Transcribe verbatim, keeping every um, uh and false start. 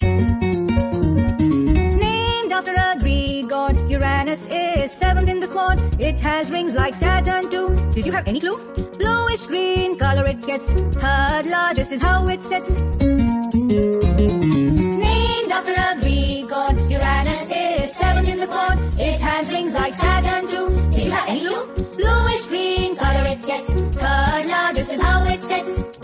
Named after a Greek god, Uranus is seventh in the squad. It has rings like Saturn too. Did you have any clue? Bluish green color it gets. Third largest is how it sets. Named after a Greek god, Uranus is seventh in the squad. It has rings like Saturn too. Did you have any clue? Bluish green color it gets. Third largest is how it sets.